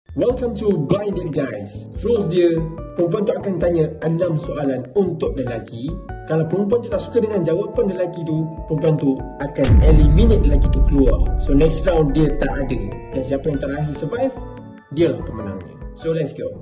Welcome to Blind Date guys. Rules dia, perempuan tu akan tanya 6 soalan untuk lelaki. Kalau perempuan tu tak suka dengan jawapan lelaki tu, perempuan tu akan eliminate lelaki tu keluar. So next round dia tak ada. Dan siapa yang terakhir survive, dialah pemenangnya. So let's go.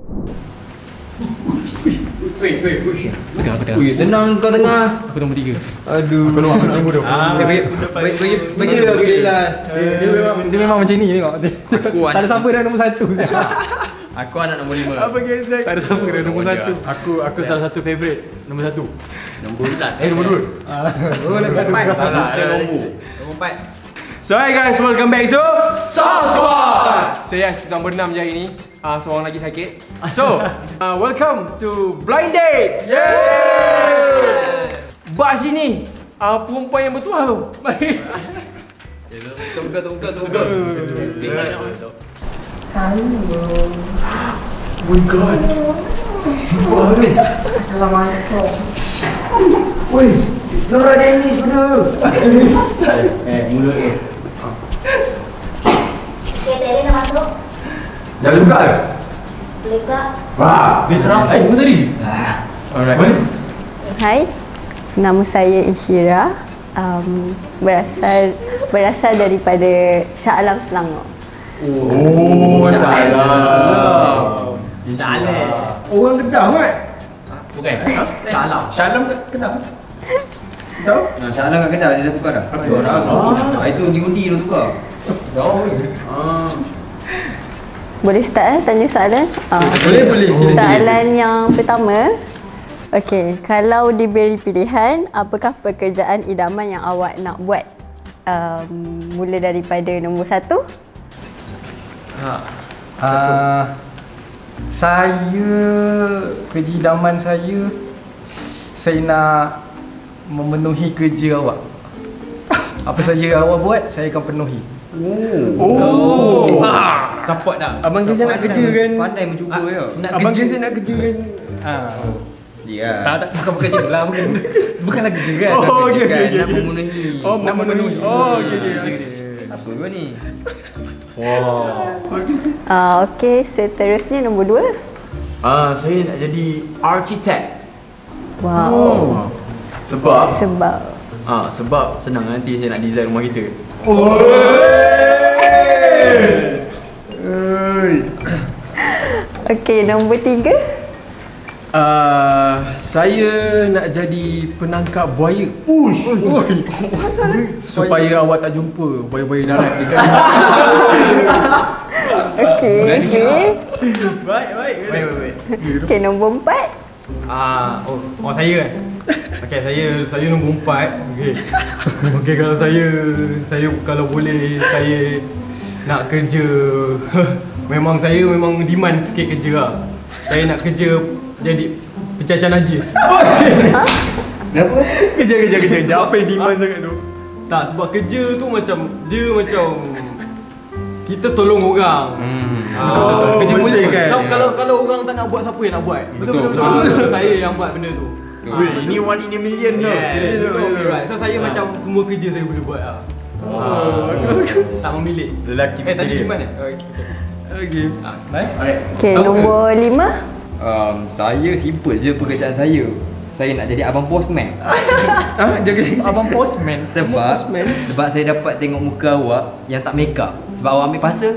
Tengah. Senang kau tengah. Aku nombor 3. Aduh. Aku nombor 2. Bagi dia aku jelas. Dia memang macam ni tengok. Tak ada siapa dah nombor 1. Aku anak nombor 5. Apa gesek? Tak ada siapa dah nombor 1. Aku salah satu favourite nombor 1. Nombor 11. Nombor 2. Oh, nombor 4. Kita nombor. Nombor 4. So hi guys, welcome back to Sauce Squad. So yes, kita nombor 6 je hari ni. Seorang lagi sakit. So, welcome to Blind Date. Yeay! Bak sini, perempuan yang bertuah tu. Tunggu. Halo. Oh my god. Assalamualaikum. Woi, Nora Dennis bener. Mulut tu. Okay, Terry nak masuk? Dah buka ke? Boleh tak? Wah, dia terang. Buka tadi. Alright. Hai, nama saya Insyira. Berasal daripada Shah Alam, Selangor. Oh, salah. Orang Kedah kan? Bukan. Shalom Kedah. Tahu? Syalam kat Kedah, dia dah tukar dah. Itu undi-undi dia tukar. Boleh start tanya soalan? Boleh. Soalan yang pertama. Okey, kalau diberi pilihan, apakah pekerjaan idaman yang awak nak buat? Mula daripada nombor 1. Saya kerja idaman saya nak memenuhi kerja awak. Apa saja awak buat, saya akan penuhi. Support dah. Abang kerja nak kerja kan? Pandai mencuba ya. Abang kerja nak kerja kan? Ya. Tak, bukan bekerja lah. Bukanlah kerja kan? Okey. Nak memenuhi. Nak memenuhi. Okey. Apa kau ni? Okey, seterusnya nombor 2. Saya nak jadi arkitek. Wow. Sebab Sebab senang nanti saya nak design rumah kita. okey, nombor 3. Saya nak jadi penangkap buaya. Supaya awak tak jumpa buaya-buaya darat dekat. Okey. Baik. Okey, nombor 4. Saya kan. Okey, saya nombor 4. Okey, kalau saya kalau boleh saya nak kerja. memang demand sikit kerja lah. Saya nak kerja jadi pencacah najis. Kenapa? Kerja. Apa yang demand sangat tu? Tak, sebab kerja tu macam kita tolong orang. Betul. Kerja Bersih boleh kan? Kalau orang tak nak buat, siapa yang nak buat? Betul. Saya yang buat benda tu. Ini 1 in a million tau. Right. So saya macam semua kerja saya boleh buat lah. Tak memilih. Lelaki tadi pilih. di mana? Okay. Nice. Okey, nombor 5. Saya simple je pekerjaan saya. Saya nak jadi abang postman. Abang postman. Sebab saya dapat tengok muka awak yang tak make up. Sebab awak ambil pasal.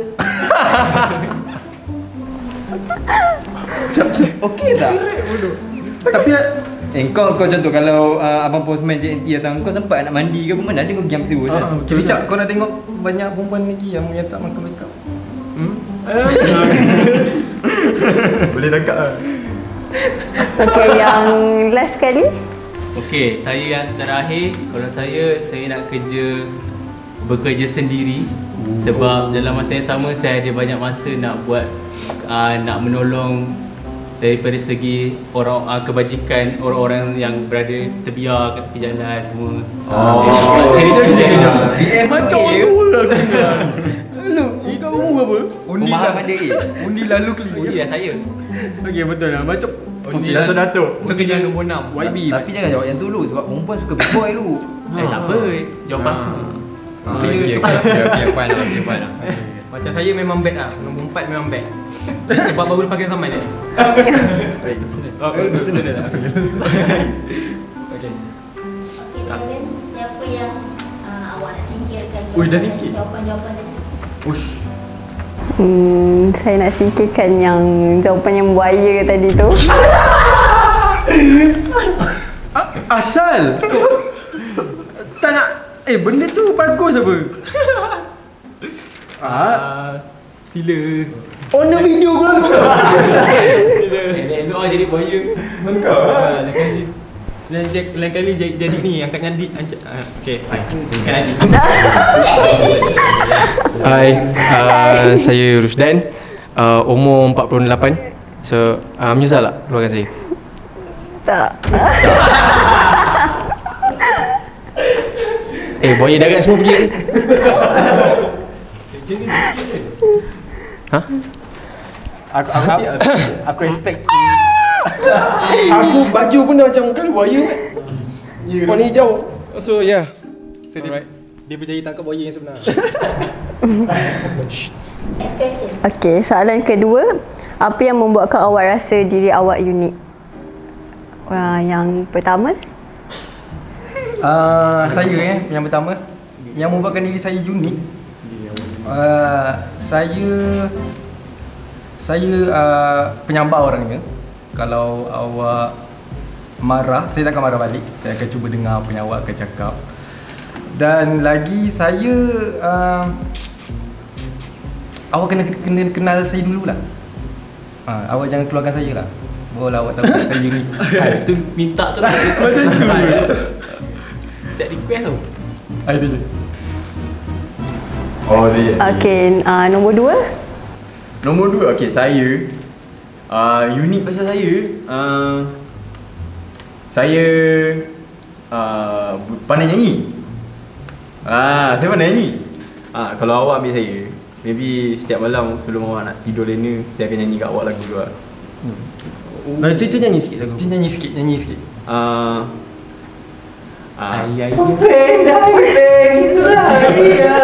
Okey tak? Tapi kau contoh kalau abang postman JNT datang, kau sempat nak mandi ke mana? Ada kau diam tu je. Jadi Cak, kau nak tengok banyak perempuan lagi yang tak makan makeup. Boleh tangkap lah. Okey, yang last sekali. Okey, saya yang terakhir. Kalau saya nak bekerja sendiri. Sebab dalam masa yang sama saya ada banyak masa nak buat nak menolong daripada segi kebajikan orang-orang yang berada terbiar kat tepi jalan semua. Saya itu kerja. Macam tu lah. Hello, kau umur berapa? Undi lah ada Undi lalu clean. Undi lah saya. Okey, betul lah. Macam Undi Dato'. So kerja nombor 6 YB. Tapi jangan jawab yang tu dulu sebab perempuan suka big boy dulu. tak apa. Jawapan aku. Okey, fine lah. Macam saya memang bad lah. Nombor 4 memang bad. Sebab baru pakai saman ni. Oh, personal dah. Okey. Okey, Darren, siapa yang awak nak singkirkan? Ui, dah singkir? Jawapan-jawapan tadi. Ush. Saya nak singkirkan yang jawapan yang buaya tadi tu. Asal tak nak. Benda tu bagus apa? Sila. On the video kau lah. Elok jadi buaya. Mana kau? Lain kali jadi ni angkat nyadi. Okey, hai. Kan Haji. Hai, saya Rusdan. Umur 48. So, menyesal tak keluarkan saya? Tak. Buaya darat semua pergi. Ha? Aku expect Aku baju pun dah macam kalau buaya kan. Warna hijau. So yeah. Alright. Dia berjaya tangkap buaya yang sebenar. Next question. Okey, soalan kedua. Apa yang membuatkan awak rasa diri awak unik? Yang pertama? Saya yang pertama yang membuatkan diri saya unik. Saya penyabar orangnya. Kalau awak marah, saya tak akan marah balik. Saya akan cuba dengar apa yang awak akan cakap. Dan lagi saya awak kena kenal saya dululah. Awak jangan keluarkan saya lah. Barulah awak tahu saya unik. Itu minta tu lah. Macam tu. Set request tu. Itu je. Oh, saya. Okey, nombor 2. Nombor 2, okey, saya unik pasal saya pandai nyanyi. Saya pandai nyanyi. Kalau awak ambil saya, maybe setiap malam sebelum awak nak tidur lena, saya akan nyanyi kat awak lagu tu lah. Cuba nyanyi sikit lagu. Nyanyi sikit. Ku pendai itulah dia.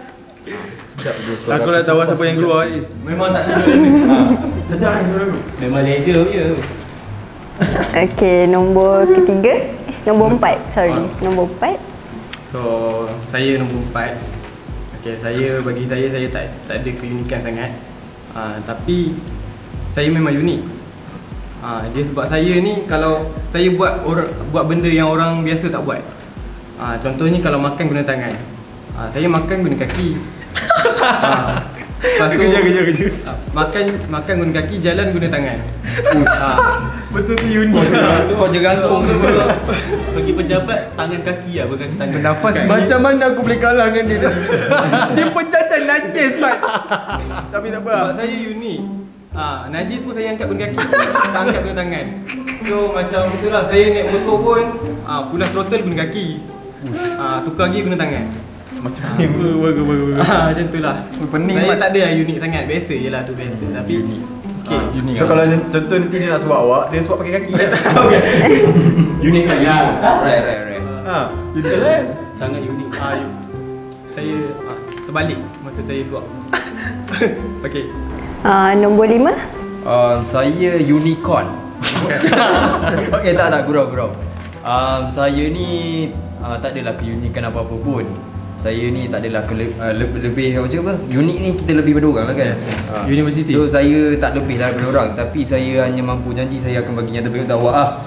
Aku dah tahu siapa yang keluar. Memang tak tidur lena. Sedap suara aku. Memang leader je. Okey, nombor ketiga. Nombor 4, sorry. Nombor 4. So, saya nombor 4. Okey, bagi saya tak ada keunikan sangat. Tapi saya memang unik. Dia sebab saya ni kalau saya buat benda yang orang biasa tak buat. Contohnya kalau makan guna tangan. Saya makan guna kaki. Lepas tu kerja. Makan guna kaki, jalan guna tangan. Betul tu unik. Kau jerangkung tu. Bagi pejabat, tangan kaki lah, bukan tangan. Bernafas Macam mana aku boleh kalah dengan dia? Dia pencacat najis man. Tapi tak apa. Sebab saya unik. Najis pun saya angkat guna kaki, tak angkat guna tangan. So macam itulah, saya naik motor pun pulas throttle guna kaki. Tukar gear guna tangan. Macam ni macam tu lah. Pening Saya mat. tak ada yang unik sangat. Biasa je lah tu, biasa. Tapi okay. So kalau contoh nanti dia nak suap awak, dia suap pakai kaki. Unik kan? Right. Unik kan? Sangat unik. Saya terbalik mata saya suap. Okay. Nombor 5. Saya unicorn. Okay, tak gurau. Saya ni tak adalah keunikan apa-apa pun. Saya ni tak adalah lebih macam apa? Unik ni kita lebih daripada orang lah kan. University. So saya tak lebih daripada orang, tapi saya hanya mampu janji saya akan bagi yang terbaik untuk awak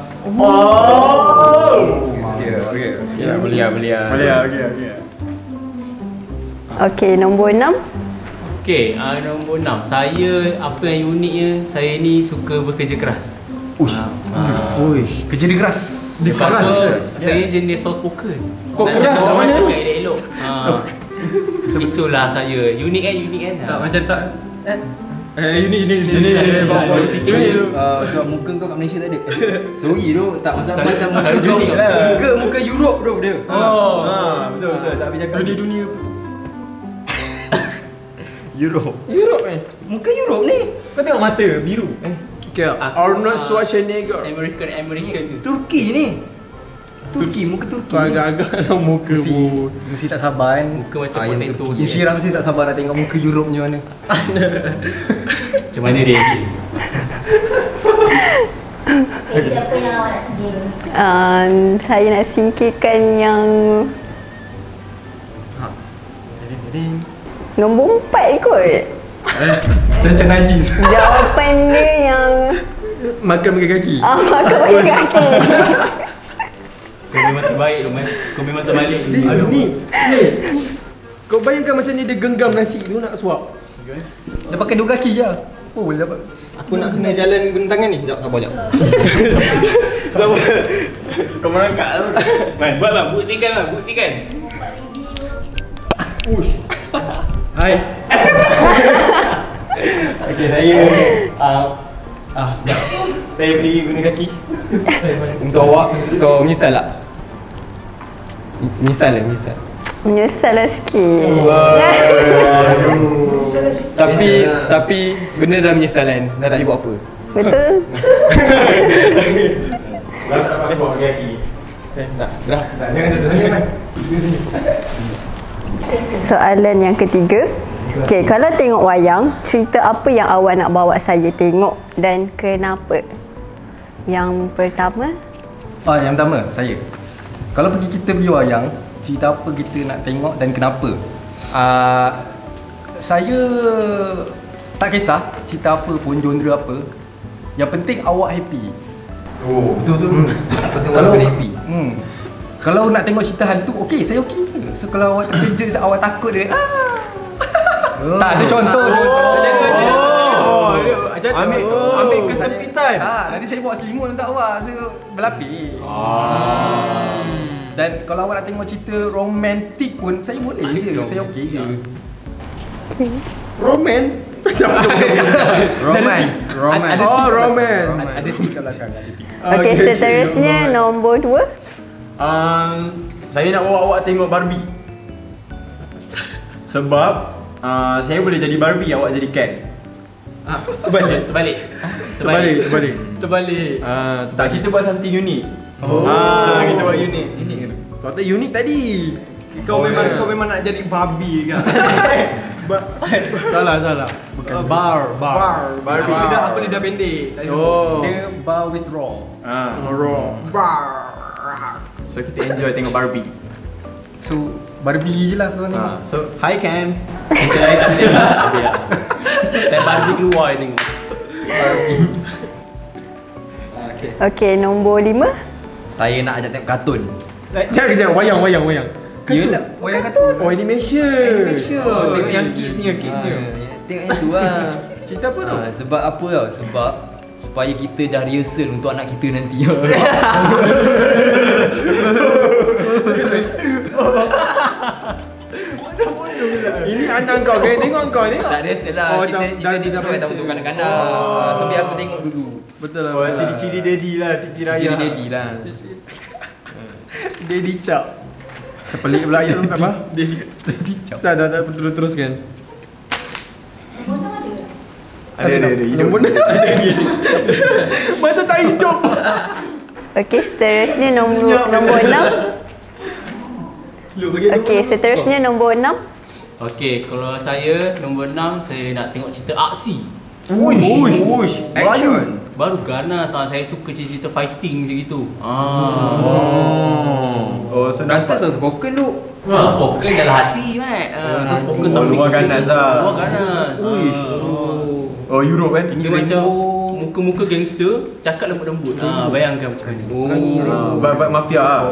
Ya, boleh. Okay. Okey, nombor 6. Okey, nombor 6. Saya, apa yang uniknya, saya ni suka bekerja keras. Kerja dia keras. Lepas tu, saya jenis soft spoken. Kau Tak keras cakap tak orang mana? cakap elok-elok. Itulah saya. Unik kan? Tak macam tak. Unik. Sebab muka kau kat Malaysia tak ada. Sorry tu, tak masalah macam muka kau. unik lah. Muka Europe tu dia. Betul. Tak habis cakap. Dunia Europe. Europe Muka Europe ni. Kau tengok mata biru. Okay, Arnold Schwarzenegger. American tu. Turki ni. Turki, muka Turki. Kau agak-agak dalam muka pun. Mesti tak sabar kan. Muka macam yang potato Turki. sikit. Syirah mesti tak sabar nak tengok muka Europe macam mana. Macam mana dia? Okay, siapa yang awak nak sendiri? Saya nak singkirkan yang nombor 4 kot. Macam najis. Jawapan dia yang Makan pakai kaki. makan pakai kaki. Kau memang terbaik tu, Man. Kau memang terbalik. Ni. Kau bayangkan macam ni dia genggam nasi tu nak suap. Dia pakai 2 kaki je. Oh, boleh dapat. Aku nak kena jalan guna tangan ni. Sekejap, sabar sekejap. Kau merangkak tu. Man, buat bang, buktikan bang, buktikan. Push. Hai. Okey, saya saya beli guna kaki untuk awak. So menyesal tak? Menyesal. Menyesal lah sikit. Tapi benda dah menyesal kan. Dah tak boleh buat apa. Betul? Dah tak dapat sebab pakai kaki. Tak, dah. Jangan duduk sini, Man. Soalan yang ketiga. Okey, kalau tengok wayang, cerita apa yang awak nak bawa saya tengok dan kenapa? Yang pertama, Yang pertama, saya. Kalau kita pergi wayang, cerita apa kita nak tengok dan kenapa? Saya tak kisah cerita apa pun, genre apa. Yang penting awak happy. Oh, betul. Kalau happy. Kalau nak tengok cerita hantu, okey, saya okey je. So kalau awak terkejut, awak takut dia. Tak, itu contoh. Ambil kesempitan. Nanti saya bawa selimut untuk awak. So berlapis. Dan kalau awak nak tengok cerita romantik pun, saya boleh je. Saya okey je. Romance. romance. Romance. Ada tik kat belakang. Ada tik. okey, seterusnya nombor 2. Saya nak bawa awak tengok Barbie. Sebab saya boleh jadi Barbie, awak jadi Ken. Terbalik. Tak, kita buat something unik. Kita buat unik. Kau kata unik tadi. Kau memang nak jadi Barbie kan? Salah. Barbie. Aku lidah pendek. Dia bar with raw. So kita enjoy tengok Barbie. So Barbie je lah kau tengok. So hi Ken. Macam lain tak boleh. Dan Barbie keluar ni. Okey, nombor 5. Saya nak ajak tengok kartun. Jangan, wayang. Yelah, wayang kartun. Oh, animation. Tengok yang kids punya. Tengok yang tu lah. Cerita apa tu? Sebab apa tau? Sebab supaya kita dah rehearsal untuk anak kita nanti. Ini anak kau, kau tengok kau tengok. Tak rehearsal lah. Cerita ni sesuai tak untuk kanak-kanak. So biar aku tengok dulu. Betul lah. Ciri-ciri daddy lah, ciri raya. Ciri daddy lah. Daddy cap. Cepelik pula ayat tu apa? Daddy cap. Tak, teruskan. Ada. Nombor macam tak hidup. Okey, seterusnya nombor 6. Okey, seterusnya nombor 6. Okey, kalau saya nombor 6, saya nak tengok cerita aksi. Uish. Action. Baru ganas. Saya suka cerita fighting macam gitu. So nampak spoken tu. Spoken dalam hati, Mat. Spoken tapi luar ganas lah. Luar ganas. Oh, Europe kan? Dia macam muka-muka gangster cakap lembut-lembut. Bayangkan macam mana. Vibe mafia lah.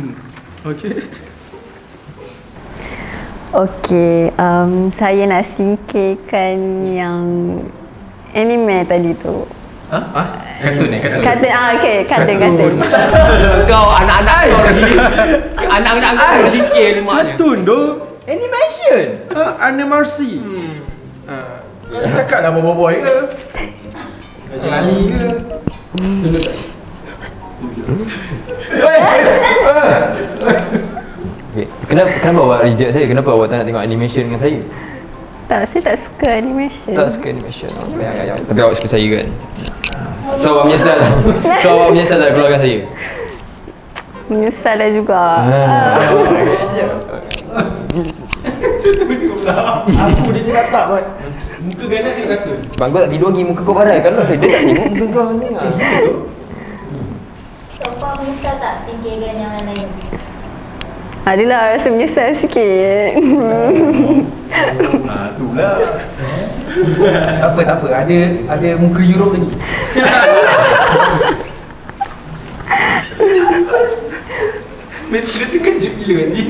Okey, saya nak singkirkan yang anime tadi tu. Kartun. Kartun, okey, kartun. Kau anak-anak kau lagi. Anak-anak kau singkir lemaknya. Kartun tu. Animation. Animasi. Cakap dah boboiboy ke? Jangan Ali ke? Okay. Kenapa awak reject saya? Kenapa awak tak nak tengok animation dengan saya? Tak, saya tak suka animation. Tak suka animation. Tapi awak suka saya kan? So awak menyesal tak keluarkan saya? Menyesal dah juga. Aku dia cakap tak, Mat. Muka ganas dia kata. Sebab kau tak tidur lagi, muka kau barai kan? Dia tak tengok muka kau ni. So far menyesal tak singkirkan yang lain-lain? Adalah rasa menyesal sikit. Itulah. Tak apa. Ada muka Europe lagi. Mesti dia terkejut gila ni.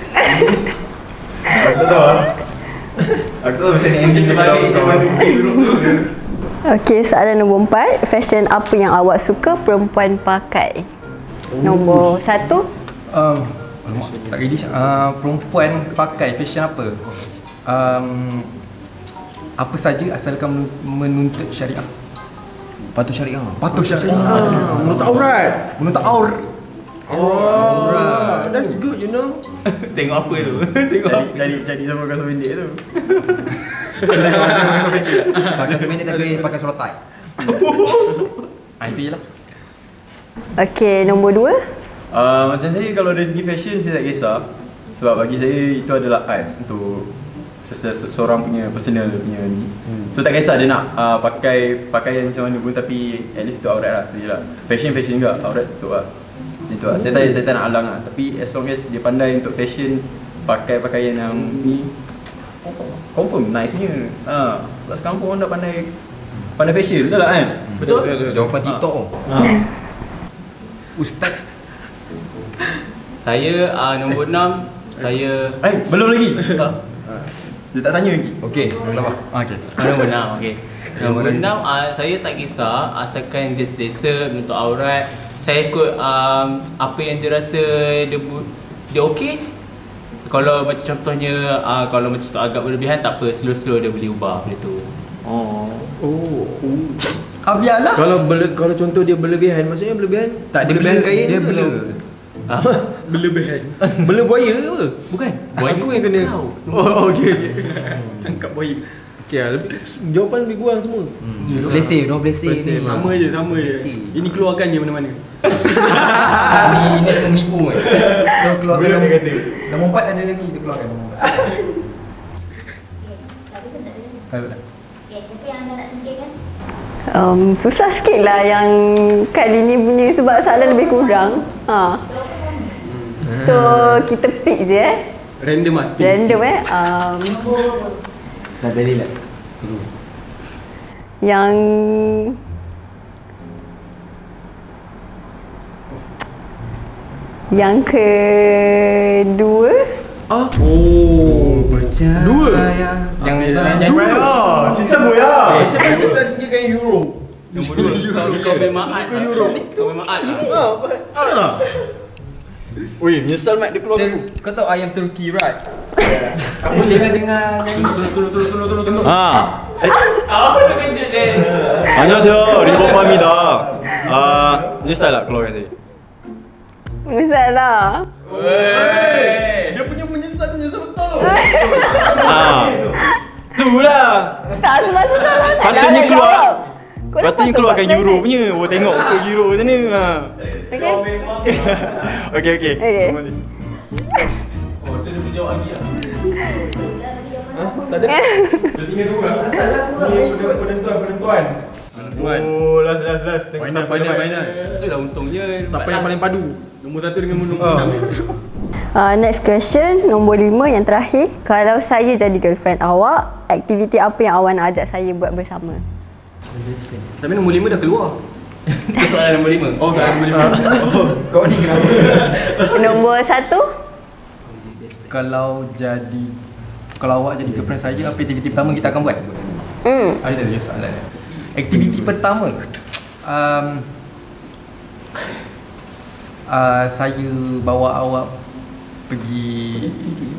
Aku tak tahu lah. Aku tak tahu macam ni ending dia Balik je mana muka Europe tu. Okey, soalan nombor 4. Fashion apa yang awak suka perempuan pakai? Nombor 1. Alamak, tak ready. Perempuan pakai fashion apa? Apa saja asalkan menuntut syariah. Patuh syariah. Patuh syariah. Menuntut aurat. Menuntut aur. That's good, you know. Tengok apa tu? Tengok apa? Jadi sama kasut pendek tu. Pakai pendek tapi pakai surat tie. Itu je lah. Okey, nombor 2. Macam saya kalau dari segi fashion saya tak kisah. Sebab bagi saya itu adalah arts untuk seorang punya personal punya ni. So tak kisah dia nak pakai pakaian macam mana pun, tapi at least tu aurat lah, tu je lah. Fashion juga, aurat tu lah. Macam tu lah. Saya tak nak halang lah. Tapi as long as dia pandai untuk fashion, pakai pakaian yang ni, confirm nice punya. Sebab sekarang pun orang dah pandai fashion, betul tak kan? Betul? Jawapan TikTok tu. Ustaz. Saya nombor 6. Saya Belum lagi. Dia tak tanya lagi. Okey, nombor berapa? Okey. nombor 6. Okey. Nombor 6 saya tak kisah asalkan dia selesa menutup aurat. Saya ikut apa yang dia rasa dia okey. Kalau macam contohnya kalau macam tu agak berlebihan tak apa, slow-slow dia boleh ubah benda tu. Biarlah. Kalau contoh dia berlebihan, maksudnya berlebihan Tak, dia berlebihan bela. kain Dia ke bela. atau- Berlebihan. Bela buaya ke apa? Bukan. Aku yang kena. Kau. Okey. Tangkap buaya. Okey, jawapan lebih kurang semua. Blessing, no blessing. Sama je. Ini keluarkan je mana-mana. Ini semua menipu kan. So keluarkan Belum nombor dia kata. Nombor 4 ada lagi, kita keluarkan nombor 4. Tapi tu tak ada. Okay, siapa yang anda nak singkirkan? Susah sikit lah yang kali ni punya sebab soalan lebih kurang. So kita pick je Random lah. Random Dah beli lah. Yang kedua. Percaya. Dua. Yang Cincang boya. Siapa yang nak singkirkan Euro? Nombor 2. Kau memang art. Kau memang art. Oi, menyesal Mat dia keluar aku. Kau tahu ayam Turki right? Aku dengar Tunggu. Apa terkejut dia? 안녕하세요. 리버 파입니다. menyesal tak keluarkan saya? Misal lah. Dia punya menyesal betul. Itulah. Tak sebab susah lah. Patutnya Dah keluar. jawab. Kau dah Patutnya patut keluarkan buat euro plan. punya. Tengok muka euro macam ni. Okay. Okey. Okey. Saya dah boleh jawab lagi lah. Tak ada. Dah tinggal 2 lah. Ni penentuan. Last. Tengok final. Itulah untungnya. Siapa yang paling padu? Nombor 1 dengan nombor 6. Next question, nombor 5 yang terakhir. Kalau saya jadi girlfriend awak, aktiviti apa yang awak nak ajak saya buat bersama? Tapi nombor 5 dah keluar. Itu soalan nombor 5. Oh, soalan nombor 5. Kau ni kenapa? Nombor 1. Kalau awak jadi girlfriend saya, apa aktiviti pertama kita akan buat? Ada je soalan. Aktiviti pertama, saya bawa awak pergi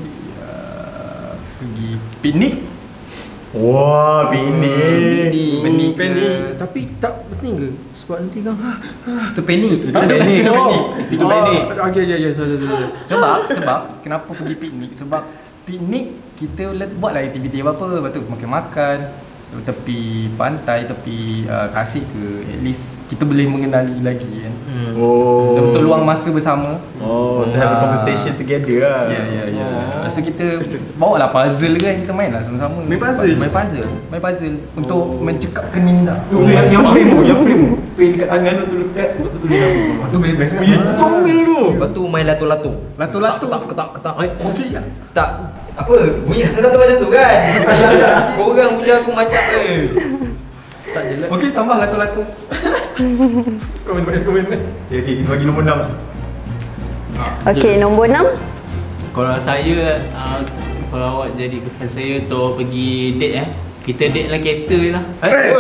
piknik. Wah, piknik. Piknik ke? Tapi tak penting ke? Sebab nanti kan Tu piknik. Itu piknik. Okey, sorry. Sebab kenapa pergi piknik? Sebab piknik kita buatlah aktiviti apa-apa. Lepas tu makan-makan. tepi pantai, tepi kasih ke, at least kita boleh mengenali lagi kan. Untuk luang masa bersama. To have a conversation together lah. Ya. Lepas tu kita bawa lah puzzle kan, kita main lah sama-sama. Main puzzle? Main puzzle untuk mencekapkan minda. Yang frame tu. Pen dekat tangan tu lekat, lepas tu tulis nama. Lepas tu best kan. Comel tu. Lepas tu main lato-lato. Lato-lato. Ketak. Konflik lah. Tak. Apa? Bunyi lato-lato macam tu kan? Korang ujar aku macam Tak je lah. Okey, tambah lato-lato. Komen. Okay, kita bagi nombor 6. Okey, nombor 6. Kalau saya kalau awak jadi girlfriend saya untuk pergi date kita date dalam kereta je lah.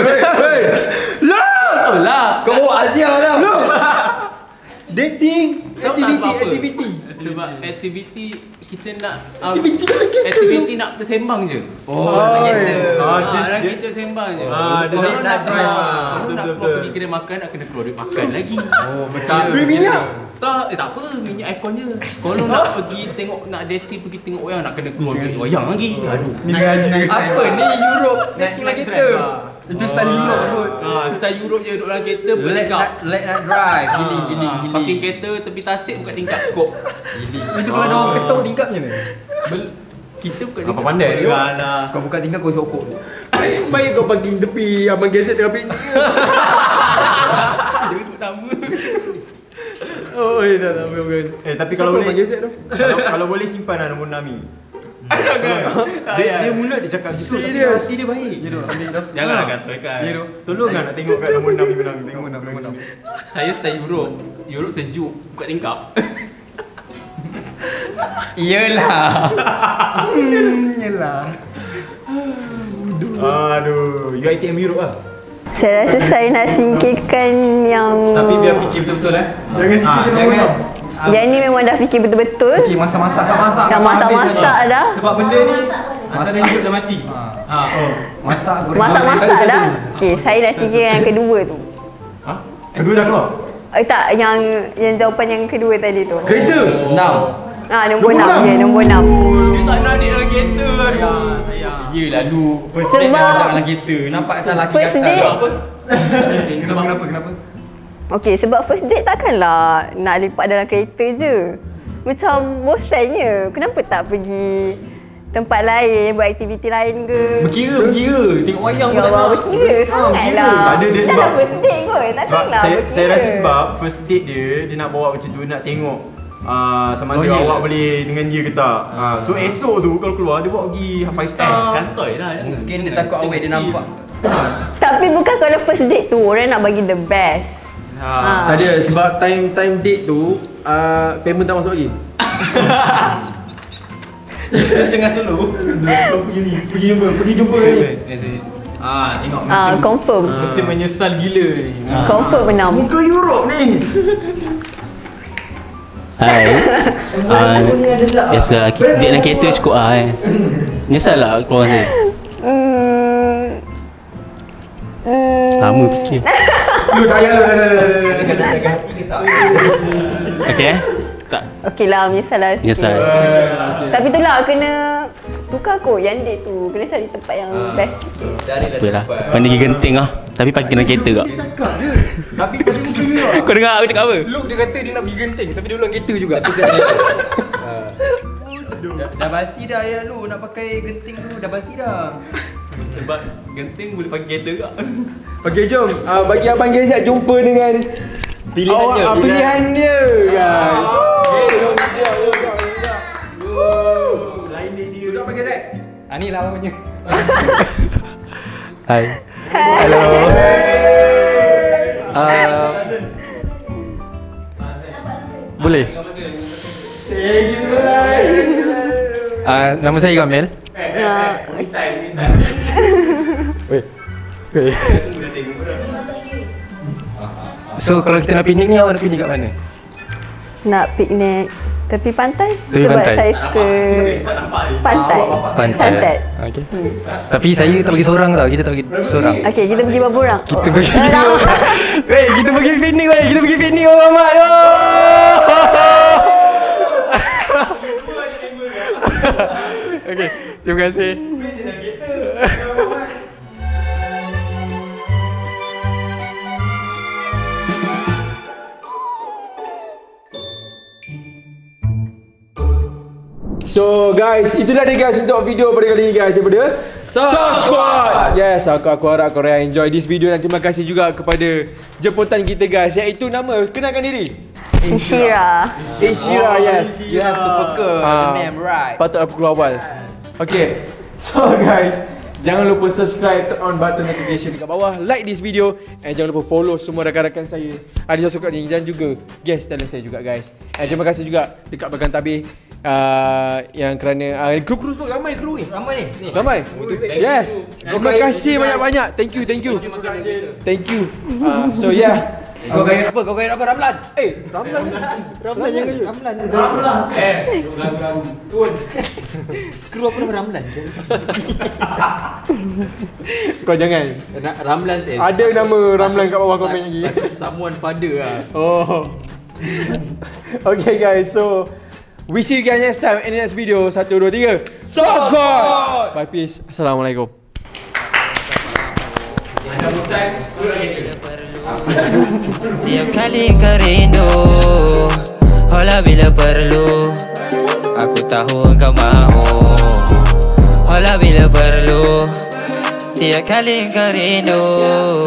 Betul lah. Kau bawa Azia tau. Dating. Aktiviti. Sebab aktiviti kita nak aktiviti nak bersembang je. Dalam kereta. Dalam kereta sembang je. Dia nak drive lah. Kalau nak keluar pergi kedai makan, nak kena keluar duit makan lagi. Betul. Beli minyak. Tak apa, minyak aircon je. Kalau nak pergi tengok, nak dating pergi tengok wayang, nak kena keluar duit wayang lagi. Aduh. Apa ni Europe dating dalam kereta? Itu style Europe kot. Style Europe je duduk dalam kereta Let nak drive. Giling. Parking kereta tepi tasik buka tingkap cukup. Itu kalau ada orang ketuk tingkap macam mana? Kita buka Apa pandai dia? lah. Kau buka tingkap kau sokok. Baik kau parking tepi abang geset dengan bini ke? Dia sebut nama. Oh, tak bukan. Tapi kalau boleh geset tu? kalau boleh simpan lah nombor 6 ni. Dia mulut dia cakap gitu, tapi Serius? hati dia baik. Janganlah katakan. Tolong lah nak tengok kat nombor 6 ni menang. Tengok nombor 6. Saya style Europe. Europe sejuk buka tingkap. Iyalah. Yelah. Aduh, you ITM Europe lah. Saya rasa saya nak singkirkan yang Tapi biar fikir betul-betul Jangan sikit nombor 6. yang ni memang dah fikir betul-betul. Okey, masak-masak. Dah masak-masak dah. Sebab benda ni antara hidup dan mati. Masak goreng. Masak-masak dah. Okey, saya nak singkirkan yang kedua tu. Kedua dah keluar. Tak, yang jawapan yang kedua tadi tu. Kereta. Nombor 6 je, nombor 6. Dia tak nak date dalam kereta. Sayang. Yelah lu first date dah ajak dalam kereta. Nampak macam laki First gatal. date. Apa? Kenapa? Okey, sebab first date takkanlah nak lipat dalam kereta je. Macam bosannya. Kenapa tak pergi tempat lain, buat aktiviti lain ke? Berkira. Tengok wayang Ya Allah, berkira sangatlah. Tak ada, dia sebab- first date kot, Sebab takkanlah saya rasa sebab first date dia nak bawa macam tu, nak tengok sama ada awak boleh dengan dia ke tak. So esok tu kalau keluar dia bawa pergi 5 star. Kantoi lah. jangan. Mungkin dia takut awet dia nampak. Tapi bukan kalau first date tu orang nak bagi the best. Tak ada, sebab time date tu payment tak masuk lagi. Setengah slow. Pergi jumpa ni. Tengok Confirm. Mesti menyesal gila ni. Confirm menang. Muka Europe ni. Hai. Biasa date dalam kereta cukup Nyesal lah keluar saya. Lama fikir. Lu tak payah. Jaga hati ke tak? Okey tak. Okey lah, menyesal lah sikit. Menyesal. Tapi tu lah, kena tukar kot yang date tu. Kena cari tempat yang best sikit. Carilah Apa lah. tempat. Pandai pergi genting lah. Tapi parking dalam kereta kak. Tapi pada muka dia. Kau dengar aku cakap apa? Lu dia kata dia nak pergi genting tapi dia ulang kereta juga. Dah basi dah ya lu nak pakai genting tu dah basi dah. Sebab genting boleh pakai kereta kak. Okey, jom. Bagi abang Gezat jumpa dengan pilihan dia, guys. Lain dia. Duduk abang Gezat. Ni lah punya. Hai. Hello. Boleh? Nama saya Kamil. So kalau kita nak piknik ni, awak nak piknik kat mana? Nak piknik tepi pantai? Tepi Sebab pantai. saya suka pantai. Pantai. Sunset. Okey. Tapi saya tak pergi seorang tau. Kita tak pergi seorang. Okey, kita pergi berapa orang? Kita pergi. Weh, kita pergi piknik weh. Kita pergi piknik orang mat. Okey, terima kasih. So guys, itulah dia guys untuk video pada kali ini guys daripada Sauce Squad. Yes, aku harap korang enjoy this video dan terima kasih juga kepada jemputan kita guys, iaitu nama, kenalkan diri. Inshira. Inshira, yes. You have to peka the name right. Patut aku keluar awal. Okay. So guys, jangan lupa subscribe, turn on button notification dekat bawah, like this video, and jangan lupa follow semua rakan-rakan saya ada Sauce Squad ni dan juga guest talent saya juga guys. And terima kasih juga dekat belakang tabir yang kerana kru semua ramai kru ni. Ramai ni. Ramai. Yes. Terima kasih banyak-banyak. Thank you. Thank you. So yeah. Kau gaya apa Ramlan? Ramlan yang gaya. Ramlan. Tuan. Kru apa nama Ramlan? Kau jangan. Ramlan Ada nama Ramlan kat bawah komen lagi. Someone father lah. Oh. Okay guys, so we see you guys next time in the next video. 1, 2, 3. Sauce Squad. Bye, peace. Assalamualaikum. Tiap kali kau rindu, hola bila perlu, aku tahu engkau mahu. Hola bila perlu, tiap kali kau rindu.